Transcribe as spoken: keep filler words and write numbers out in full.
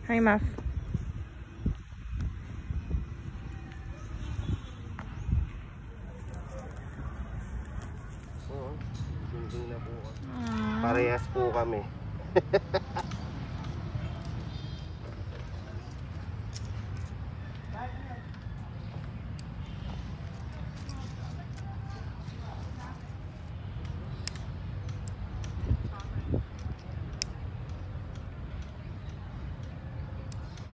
Hi, Muff. Oo, dingding na po. Parehas po kami.